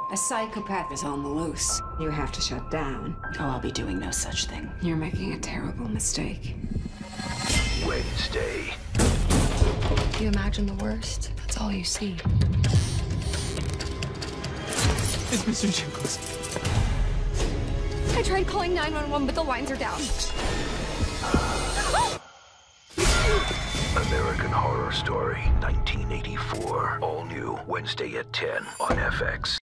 A psychopath is on the loose. You have to shut down. Oh, I'll be doing no such thing. You're making a terrible mistake. Wednesday. If you imagine the worst, that's all you see. It's Mr. Jingles. I tried calling 911, but the lines are down. American Horror Story, 1984. All new, Wednesday at 10 on FX.